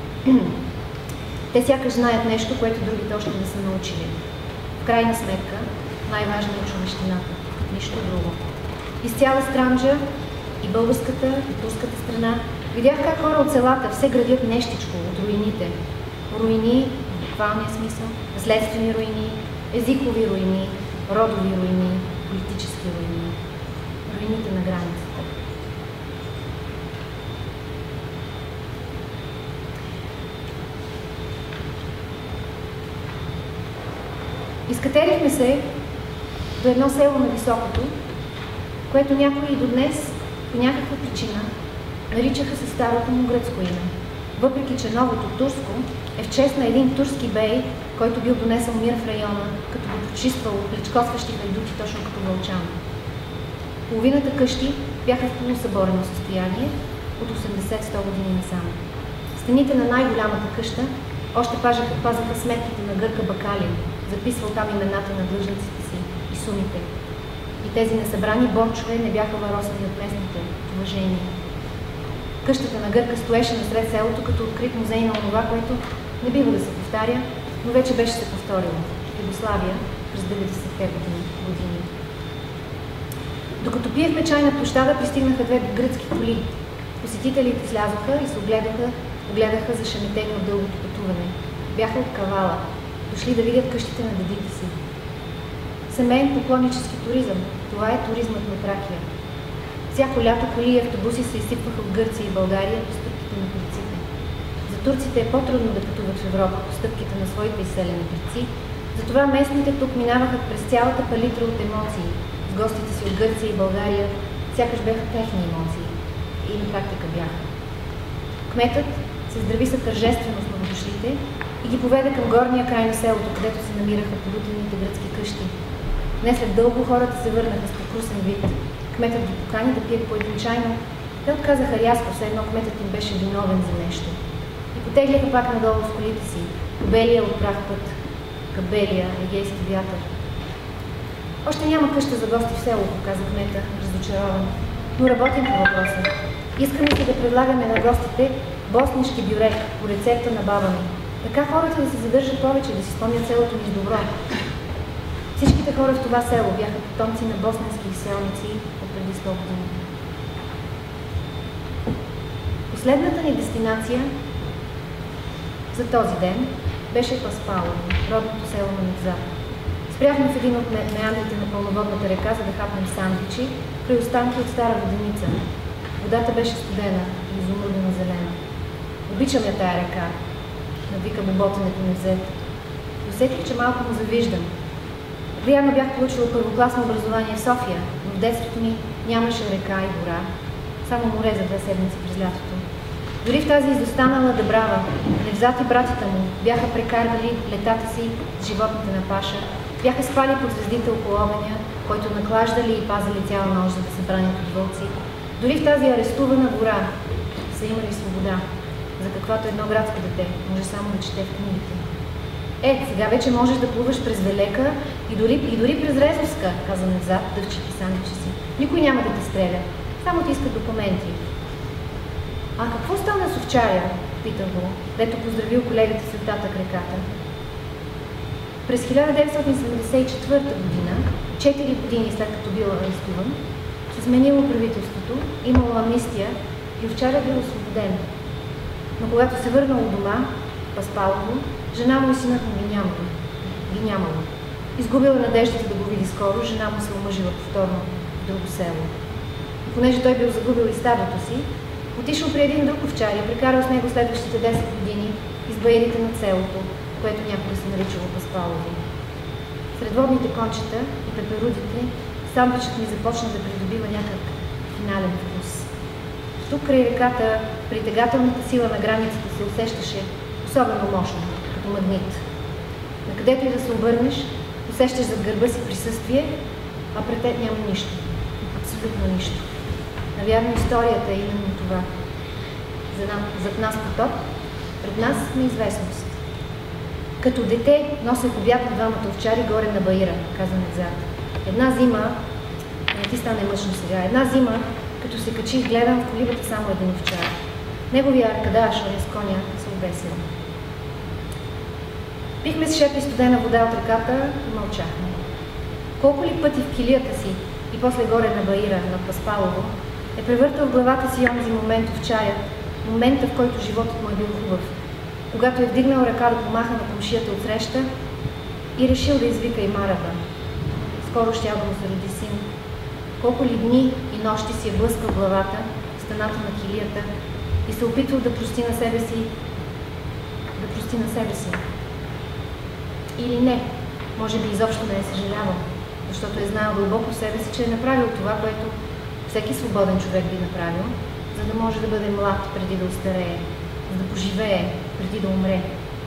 Speaker 4: Те сякаш знаят нещо, което другите още не са научили. В крайна сметка, най-важна е човещината. Нищо друго. Из цяла Странджа, и българската, и турската страна, видях как хора от селата все градят нещичко от руините. Руини, в буквалния смисъл, наследствени руини, езикови руини, родови руини, политически руини, руините на границата. Изкатерихме се до едно село на Високото, което някои и до днес, по някаква причина, наричаха се старото му гръцко име, въпреки че новото турско е в чест на един турски бей, който бил донесъл мир в района, като го почиствал от плечкосващи хайдути точно като вълчан. Половината къщи бяха в полусъборено състояние от осемдесет-сто години насам. Стените на най-голямата къща още пазаха, пазаха сметките на гърка Бакалин, записвал там имената на длъжниците си и сумите. И тези несъбрани борчове не бяха варосани от местните уважения. Къщата на гърка стоеше насред селото като открит музей на онова, което не бива да се повтаря, но вече беше се повторило в Югославия през деветдесетте години. Докато пиехме чай на площада, пристигнаха две гръцки коли. Посетителите слязоха и се огледаха, огледаха зашеметени от дългото пътуване. Бяха от Кавала, дошли да видят къщите на дедите си. Семейен поклоннически туризъм. Това е туризмът на Тракия. Всяко лято коли и автобуси се изсипваха от Гърция и България по стъпките на предците. За турците е по-трудно да пътуват в Европа по стъпките на своите изселени предци, затова местните тук минаваха през цялата палитра от емоции. С гостите си от Гърция и България сякаш бяха техни емоции. И на практика бяха. Кметът се здрави са тържествено с новодошлите и ги поведе към горния край на селото, където се намираха полутените гръцки къщи. Днес след дълго хората се върнаха с покрусен вид. Кметът ги покани да пият по един чай, но те отказаха рязко, все едно кметът им беше виновен за нещо. И потегляха пак надолу в колите си, по белия от прах път, към белия егейски вятър. Още няма къща за гости в селото, каза кмета, разочарован, но работим по въпроса. Искаме се да предлагаме на гостите боснишки бюрек по рецепта на баба ми. Така хората да се задържат повече, да си спомнят селото ни с добро. Всичките хора в това село бяха потомци на босненски селници от преди сто години. Последната ни дестинация за този ден беше Паспалово, родното село на Невзат. Спряхме в един от меандрите на пълноводната река, за да хапнем сандвичи, при останки от стара воденица. Водата беше студена и изумрудено зелена. Обичам я тая река, навика боботенето Невзет. Усетих, че малко му завиждам. Рано бях получила първокласно образование в София, но в детството ми нямаше река и гора, само море за две седмици през лятото. Дори в тази изостанала Дъбрава, Невзат и братята му бяха прекарвали летата си с животните на паша, бяха спали под звездите около огъня, който наклаждали и пазали цяла нощ, за да се бранят от вълци. Дори в тази арестувана гора са имали свобода, за каквато едно градско дете може само да чете в книгите. Е, сега вече можеш да плуваш през Велека и дори, и дори през Резовска, каза Невзат, дъвчейки сандвича си. Никой няма да те стреля, само ти искат документи. А какво стана с овчаря? Питах го, дето поздравил колегата си оттатък реката. През хиляда деветстотин седемдесет и четвърта година, четири години след като бил арестуван, се сменило правителството, имало амнистия и овчаря бил освободен. Но когато се върнал у дома, Паспалово, жена му и синът му ги нямало. Ги нямало. Изгубила надеждата да го види скоро, жена му се омъжила повторно в друго село. И понеже той бил загубил и стадото си, отишъл при един друг овчар и прекарал с него следващите десет години из баирите над селото, което някога се наричало Паспалово. Сред водните кончета и пеперудите сандвичът ми започна да придобива някак финален вкус. Тук край реката притегателната сила на границата се усещаше особено мощно, като магнит. Накъдето и да се обърнеш, усещаш зад гърба си присъствие, а пред теб няма нищо. Абсолютно нищо. Навярно историята е именно това. Зад нас потоп, пред нас неизвестност. Като дете носех обяд на двамата овчари горе на баира, каза Невзат. Една зима, не ти стане мъчно сега, една зима, като се качих, гледам в колибата само един овчар. Неговия аркадаш, оня с коня, се обесил. Пихме с шепи студена вода от реката и мълчахме. Колко ли пъти в килията си и после горе на баира, на Паспалово, е превъртал в главата си онзи момент овчарят, момента, в който животът му е бил хубав, когато е вдигнал ръка да помаха на комшията от среща и решил да извика и Марата. Скоро щял да му се роди син. Колко ли дни и нощи си е блъскал главата в стената на килията и се опитвал да прости на себе си, да прости на себе си. Или не, може би изобщо не е съжалявал, защото е знаел дълбоко в себе си, че е направил това, което всеки свободен човек би направил, за да може да бъде млад преди да остарее, за да поживее преди да умре.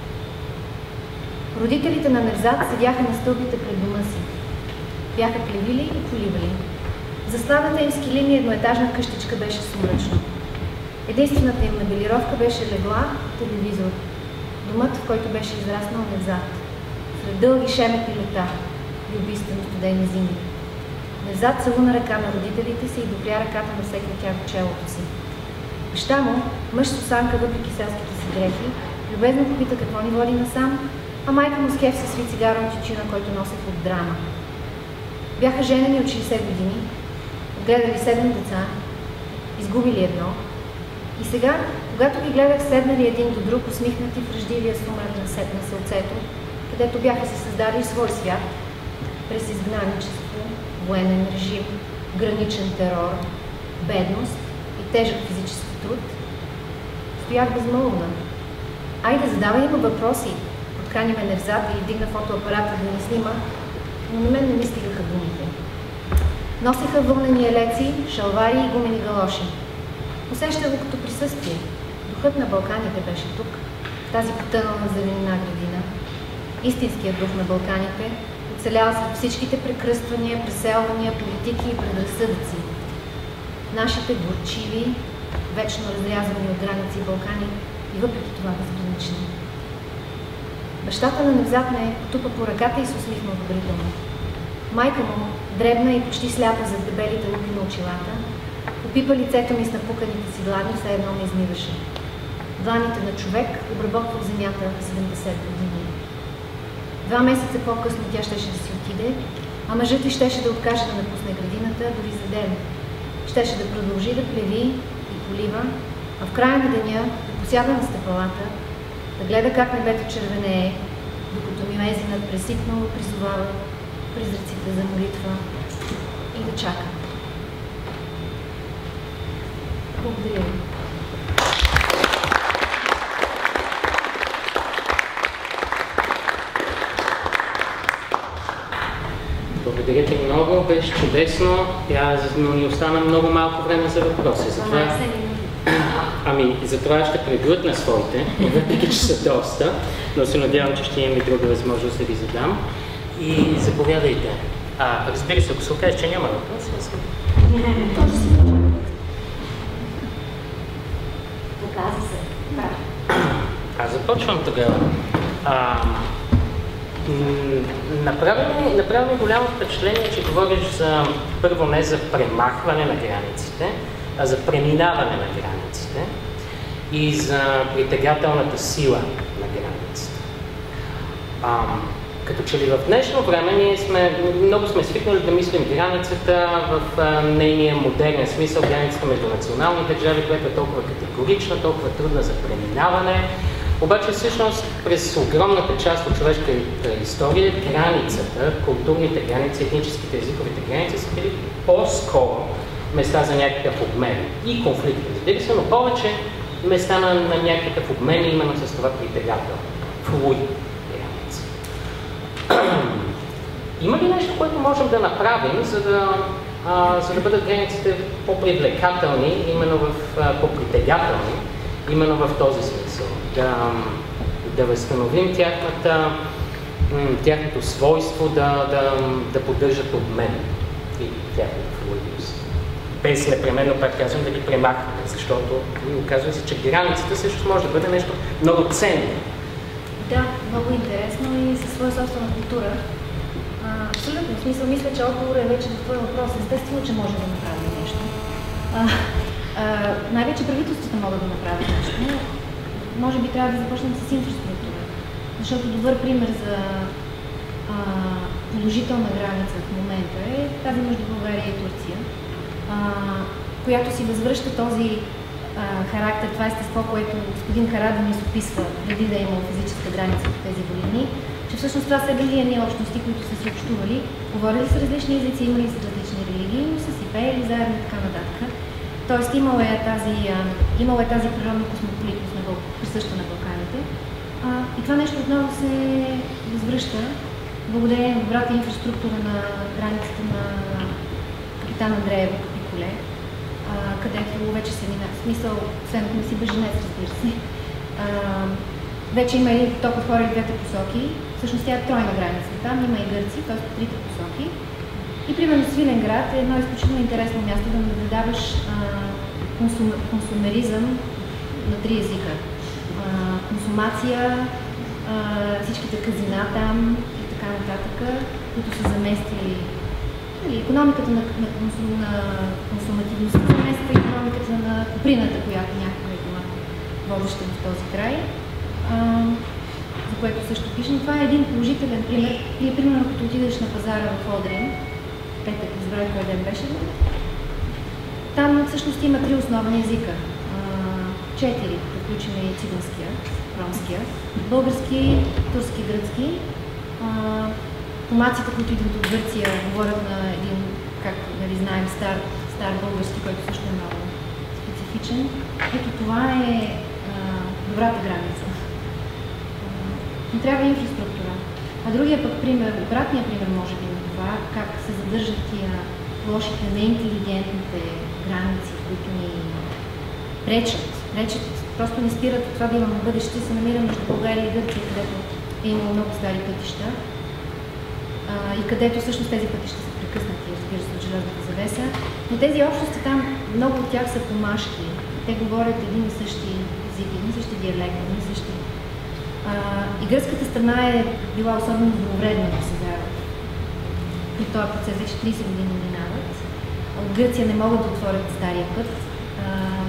Speaker 4: Родителите на Невзат седяха на стълбите пред дома си. Бяха плевили и поливали. Засланата им с килими едноетажна къщичка беше сумрачно. Единствената им мебелировка беше легла, телевизор. Домът, в който беше израснал Невзат. Сред дълги шеметни лета и убийствено студени зими. Невзат целуна ръка на родителите си и допря ръката на всеки от тях в челото си. Баща му, мъж с осанка, въпреки селските си дрехи, любезно попита какво ни води насам, а майка му с кеф се сви цигара от тютюна, който носех от драма. Бяха женени от шейсет години, отгледали седем деца, изгубили едно. И сега, когато ги гледах седнали един до друг, усмихнати в ръждивия сумрак на сълцето, където бяха се създали свой свят, през изгнаничество, военен режим, граничен терор, бедност и тежък физически труд, стоях безмълвна. Айде, задавай има въпроси, откани ме Невзат и вдигна фотоапарата да ни снима, но на мен не ми стигаха думите. Носеха вълнени елеци, шалвари и гумени галоши. Усещах го като присъствие. Духът на Балканите беше тук, в тази потънална зеленина градина. Истинският дух на Балканите оцелял след всичките прекръствания, преселвания, политики и предразсъдъци. Нашите горчиви, вечно разрязвани от граници Балкани и въпреки това безгранични. Бащата на Невзат ме потупа по ръката и се усмихна одобрително. Майка му, дребна и почти сляпа зад дебелите лупи на очилата, попипа лицето ми с напуканите си длани, все едно ме измиваше. Дланите на човек, обработвал земята седемдесет години. Два месеца по-късно тя щеше да си отиде, а мъжът ѝ щеше да откаже да напусне градината дори за ден. Щеше да продължи да плеви и полива, а в края на деня да посяда на стъпалата, да гледа как небето червенее, докато мимезинът пресипнало призовава призраците за молитва и да чака. Благодаря ви.
Speaker 2: Благодаря ти много, беше чудесно, но ни остана много малко време за въпроси. Затова... Ами, затова ще преглътна своите, въпреки че са доста, но се надявам, че ще имаме друга възможност да ви задам. И заповядайте. А, разбира се, ако се окаже, че няма въпроси, аз съм.
Speaker 3: Доказа се.
Speaker 2: Аз започвам тогава. А, направи, направи голямо впечатление, че говориш за, първо не за премахване на границите, а за преминаване на границите и за притегателната сила на границите. А, като че ли в днешно време ние сме, много сме свикнали да мислим границата в а, нейния модерен смисъл, границата между национални държави, която е толкова категорична, толкова трудна за преминаване, Обаче всъщност през огромната част от човешката история границата, културните граници, етническите, езиковите граници са били по-скоро места за някакъв обмен и конфликти, разбира се, но повече места на, на някакъв обмен именно с това притегател, флуид граници. Има ли нещо, което можем да направим, за да, а, за да бъдат границите по-привлекателни, именно в по-притегателни, именно в този смисъл? Да, да възстановим тяхната, тяхното свойство да, да, да поддържат обмен и тяхната флуидност. Без непременно, пак казвам, да ги премахваме, защото оказва се, че границата също може да бъде нещо много ценно.
Speaker 4: Да, много интересно и със своя собствена култура. А, абсолютно, в смисъл, мисля, че отговор е вече в твой въпрос. Естествено, че може да направим нещо. А, а, най-вече правителствата могат да направят нещо. Може би трябва да започнем с инфраструктура, защото добър пример за а, положителна граница в момента е тази между България и Турция, а, която си възвръща този а, характер, това естество, което господин Караденис описва преди да е имал физическа граница в тези войни, че всъщност това са били едни общности, които са си общували, говорили с различни езици, имали с различни религии, но са си пеели заедно и така нататък. Тоест имало е тази, имало е тази природна космополитност, присъща на Балканите. А, и това нещо отново се възвръща благодарение на добрата инфраструктура на границата на Капитан Андреево, Капиколе, а, където вече се мина, в смисъл, освен ако не си беженец, разбира се. А, вече има един поток от хора в двете посоки. Всъщност тя е тройна граница. Там има и гърци, т.е. по трите посоки. И примерно Свиленград е едно изключително интересно място да наблюдаваш а, консум, консумеризъм на три езика. А, консумация, а, всичките казина там и така нататък, които са заместили икономиката на, на, консум, на консумативността, замества икономиката на куприната, която някога е била водеща в този край, а, за което също пишем. Това е един положителен пример. Или примерно като отидеш на пазара в Одрин, петък, избрали кой ден беше, там всъщност има три основни езика. Четири, да включим и циганския, ромския, български, турски, гръцки. Помаците, които идват от Гърция, говорят на един, както нали, знаем, стар, стар български, който също е много специфичен. Ето това е а, добрата граница. Но трябва инфраструктура. А другия пък пример, обратния пример може би на това, как се задържат тия лошите, неинтелигентните граници, които ни пречат. Пречат, просто не спират това да имаме бъдеще, се намира между България и Гърция, където е имало много стари пътища. А, и където всъщност тези пътища са прекъснати, разбира се, от железната завеса. Но тези общности там, много от тях са помашки. Те говорят един и същи език, един и същи диалект, един и същи. А, и гръцката страна е била особено зловредна до сега. При този процес вече трийсет години минават. От Гърция не могат да отворят стария път. А,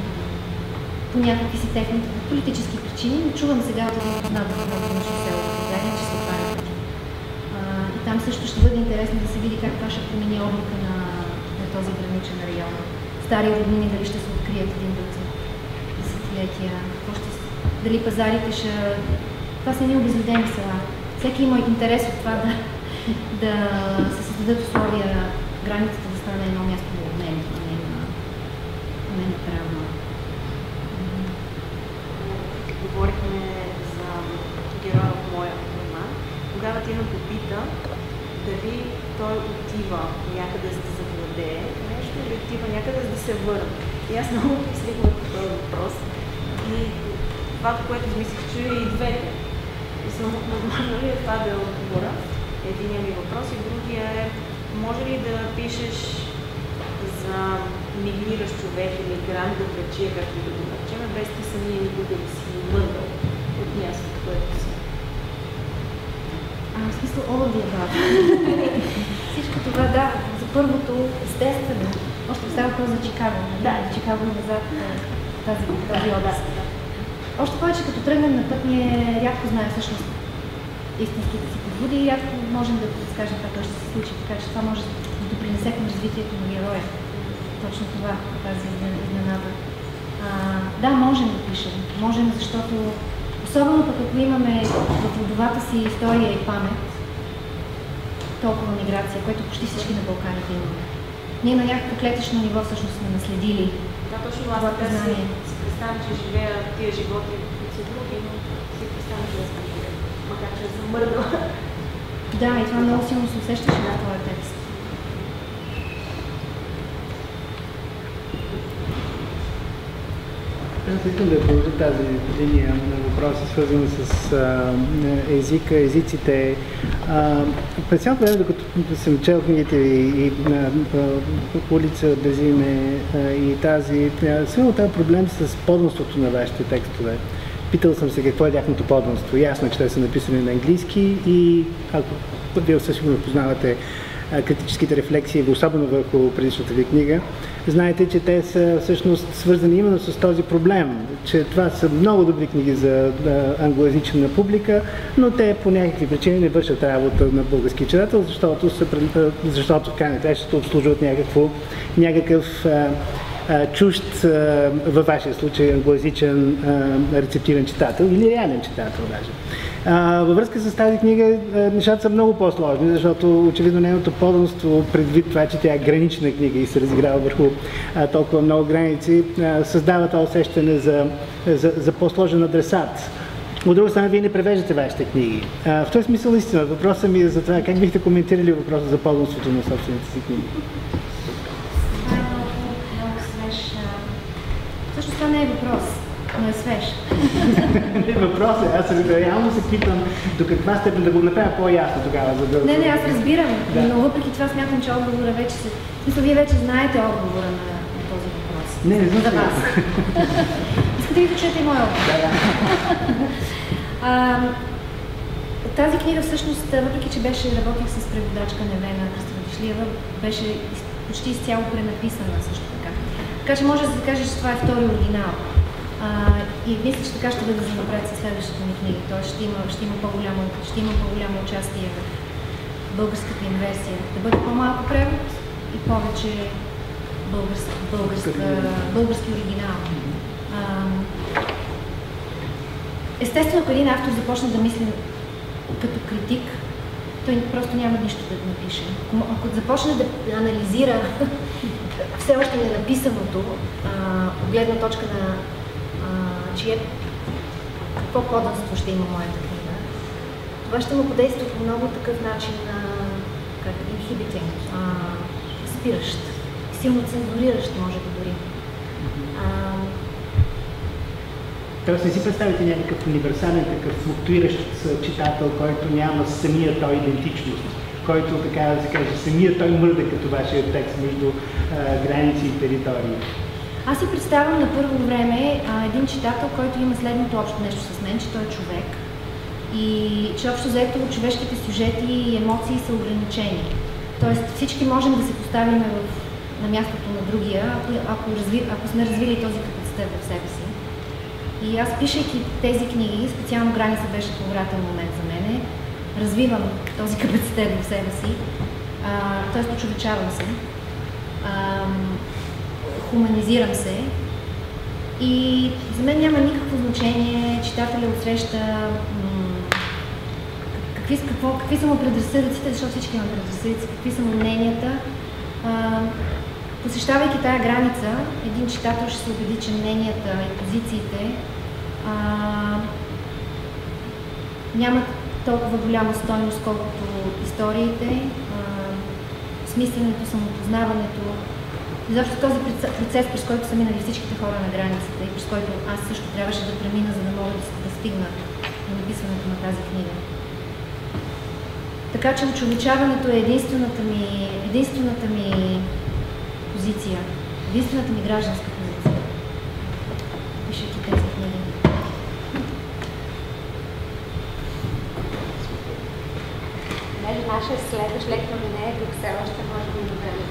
Speaker 4: по някакви си техни политически причини, но чувам сега от един познат в външно село в България, че се отваря път. И там също ще бъде интересно да се види как това ще промени облика на, на този граничен район. Стари роднини дали ще се открият един друг за десетилетия, ще... дали пазарите ще... Това са едни обезлюдени села. Всеки има интерес от това да, да се създадат условия границата да стане едно място на обмен, а не на, не на травма.
Speaker 5: Говорихме за героя в моя роман. Тогава ти ме попита дали той отива някъде за да завладее нещо или отива някъде за да се върне. И аз много мислих в този въпрос. И това, което измислих, че и двете. И съм възможно ли е това да е отговора? Единият ми въпрос и другия е, може ли да пишеш за мигриращ човек или мигрант да рече, както и да го наречем, без ти самия никога да си мърдал от мястото, което си?
Speaker 4: А, в смисъл, all of the above. Всичко това, да, за първото, естествено, още става въпрос за Чикаго. Да, Чикаго назад тази периода. Още повече, като тръгнем на път, ние рядко знаем всъщност истинските си подбуди и рядко можем да предскажем това, което ще се случи, така че това може да допринесе към развитието на героя. Точно това, тази изненада. А, да, можем да пишем. Можем, защото Особено пък ако имаме в родовата си история и памет толкова миграция, което почти всички на Балканите имаме. Ние на някакво клетъчно ниво всъщност сме наследили.
Speaker 5: Да, точно аз така си, си представям, че живея тия животи, които са други, но си представям, че аз живея, макар че съм мърдала.
Speaker 4: Да, и това много силно се усещаше в твоя текст.
Speaker 6: Аз искам да продължа тази линия на въпроси, свързани с а, езика, езиците. А, през цялото време, докато съм чел книгите и, и на улица Безиме и тази, сигурно този проблем с подданството на вашите текстове. Питал съм се какво е тяхното подданство. Ясно е, че те са написани на английски и ако вие също сигурно познавате критическите рефлексии, особено върху предишната ви книга, знаете, че те са всъщност свързани именно с този проблем, че това са много добри книги за англоязична публика, но те по някакви причини не вършат работа на български читател, защото, са, защото в крайна краща обслужват някакво, някакъв а, а, чужд, а, във вашия случай, англоязичен а, рецептивен читател или реален читател даже. А, във връзка с тази книга нещата са много по-сложни, защото очевидно нейното подданство, предвид това, че тя е гранична книга и се разиграва върху а, толкова много граници, а, създава това усещане за, за, за по-сложен адресат. От друга страна, вие не превеждате вашите книги. А, в този смисъл истина, въпросът ми е за това, как бихте коментирали въпроса за подданството на собствените си книги?
Speaker 4: Това е много, много свеж. Също това не е въпрос. Но е свеж.
Speaker 6: Не, въпросът е, аз реално се питам до каква степен да го направя по-ясно тогава, за да...
Speaker 4: Не, не, аз разбирам,
Speaker 6: да.
Speaker 4: Но въпреки това смятам, че отговора вече се... Мисля, вие вече знаете отговора на, на този въпрос.
Speaker 6: Не, не знам.
Speaker 4: За вас. Искате ли да чуете и моя отговор?
Speaker 6: Да, да.
Speaker 4: А, тази книга всъщност, въпреки че беше, работих с преводачка Невена Кръстева Дишлиева, беше почти изцяло пренаписана също така. Така че може да се каже, че това е втори оригинал. Uh, и мисля, че така ще бъде за напред със следващата ми книга. Тоест ще има, ще има по-голямо, ще има по-голямо участие в българската им версия. Да бъде по-малко превод и повече български, българска, български оригинал. Uh, естествено, ако един автор започне да мисли като критик, той просто няма нищо да напише. Ако започне да анализира все още ненаписаното, uh, от гледна точка на чие какво подданство ще има моята книга, това ще му подейства по много такъв начин на как inhibiting, а, спиращ, силно цензуриращ, може би дори. А,
Speaker 6: Тоест не си представите някакъв универсален, такъв флуктуиращ читател, който няма самия той идентичност, който, така да се каже, самия той мърда като вашия текст между а, граници и територии.
Speaker 4: Аз си представям на първо време а, един читател, който има следното общо нещо с мен, че той е човек и че общо взето човешките сюжети и емоции са ограничени. Тоест всички можем да се поставим в, на мястото на другия, ако, ако, разви, ако сме развили този капацитет в себе си. И аз, пишейки тези книги, специално Граница беше повратен момент за мене, развивам този капацитет в себе си, т.е. очовечавам се. А, хуманизирам се и за мен няма никакво значение читателя отсреща какви, какво, какви са му предразсъдъците, защото всички имаме предразсъдъци, какви са му мненията. А, посещавайки тая граница, един читател ще се убеди, че мненията и позициите а, нямат толкова голяма стойност, колкото историите, а, смисленето, самопознаването. Изобщо този процес, през който са минали всичките хора на границата и през който аз също трябваше да премина, за да мога да, да стигна до написването на тази книга. Така че очовечаването е единствената ми, единствената ми позиция, единствената ми гражданска позиция, пишейки тези книги.
Speaker 3: Нали, нашия следващ лектор не е тук, все още може би да бъде.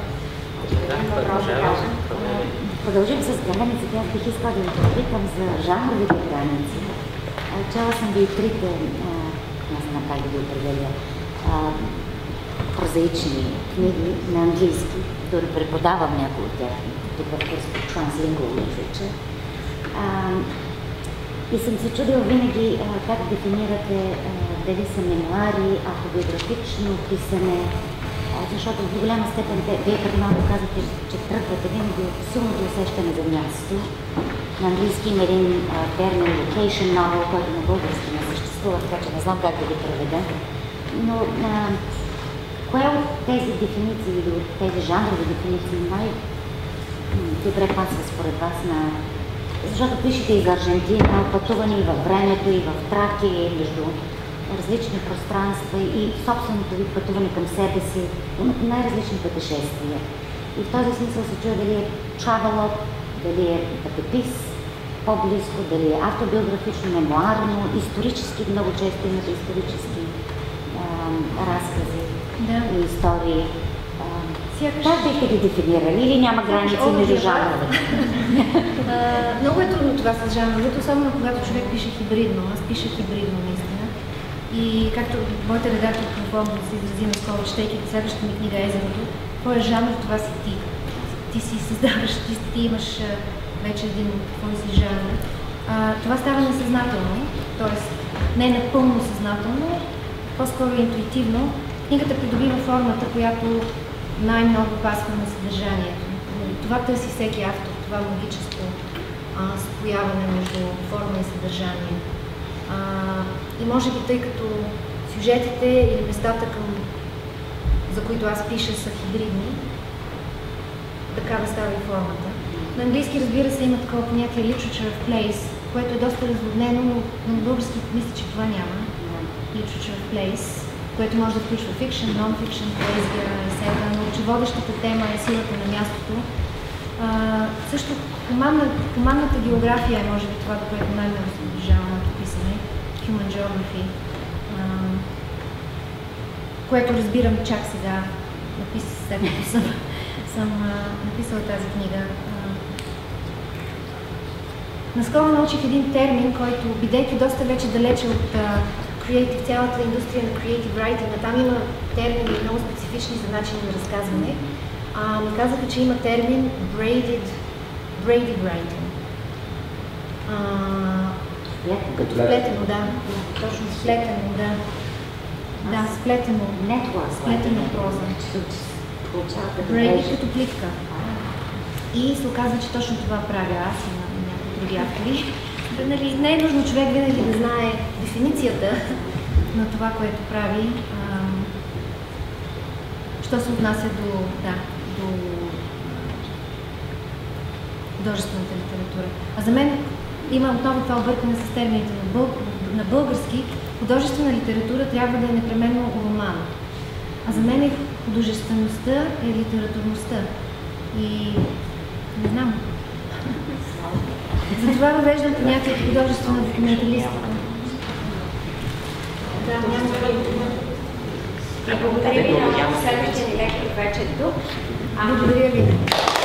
Speaker 7: Продължим с границите. Аз бих искала да ви попитам за жанровите граници. Чела съм ви трите, не знам как да ги определя, прозаични книги на английски. Дори преподавам някои от тях тук в курс по Translingual Literature. И съм се чудила винаги а, как дефинирате а, дали са мемуари, автобиографично писане, а, защото в голяма степен те, вие преди малко казвате, че тръгвате винаги от силното усещане за място. На английски има един а, термин location novel, който на български не съществува, така че не знам как да ги преведа. Но а, кое от тези дефиниции или от тези жанрови дефиниции най-добре пасва според вас на... Защото пишете и за Аржентина, пътуване и във времето, и в Тракия, и между различни пространства, и собственото ви пътуване към себе си, най-различни пътешествия. И в този смисъл се чуя дали е travelog, дали е пътепис, по-близко, дали е автобиографично, мемуарно, исторически, много често имате исторически а, разкази да. И истории. Как бихте ги дефинирали или няма граници между жанровете?
Speaker 4: Много е трудно това с жанровете, особено когато човек пише хибридно. Аз пиша хибридно, наистина. И както моята редактор конформно се изрази наскоро, четейки следващата ми книга Езерото, кой е жанр, това си ти. Ти си създаваш, ти, ти имаш вече един твой си жанр. А, това става несъзнателно, т.е. не напълно съзнателно, по-скоро интуитивно. Книгата придобива формата, която най-много пасва на съдържанието. Това търси всеки автор, това логическо а, спояване между форма и съдържание. А, и може би, тъй като сюжетите или местата, към, за които аз пиша, са хибридни, такава става и формата. На английски, разбира се, има такова понятие literature of place, което е доста разводнено, но на български мисля, че това няма. Literature of place, което може да включва фикшн, нон-фикшн, поезия, есета, но че водещата тема е силата на мястото. А, също хуманна, хуманната география е, може би, това, до което най-много се доближава на писане, human geography, а, което разбирам чак сега, написах, след като съм, съм а, написала тази книга. А, наскоро научих един термин, който, бидейки доста вече далече от Creative, цялата индустрия на creative writing, а там има термини много специфични за начин на разказване. А, ми казаха, че има термин braided, braided writing. А, като сплетено, да. Точно сплетено, да. Да, сплетено. Сплетено проза. Braided като плитка. И се оказва, че точно това правя аз и на някои други автори. Да, нали, не е нужно човек винаги да знае дефиницията на това, което прави, а, що се отнася до, да, до художествената литература. А за мен има отново това объркане с термините на, бъл... на български. Художествена литература трябва да е непременно роман. А за мен е художествеността е литературността. И не знам. Затова въвеждам понятието художествена документалистика.
Speaker 3: Да, няма да. Благодаря ви на следващия ни лектор вече тук.
Speaker 4: Благодаря ви.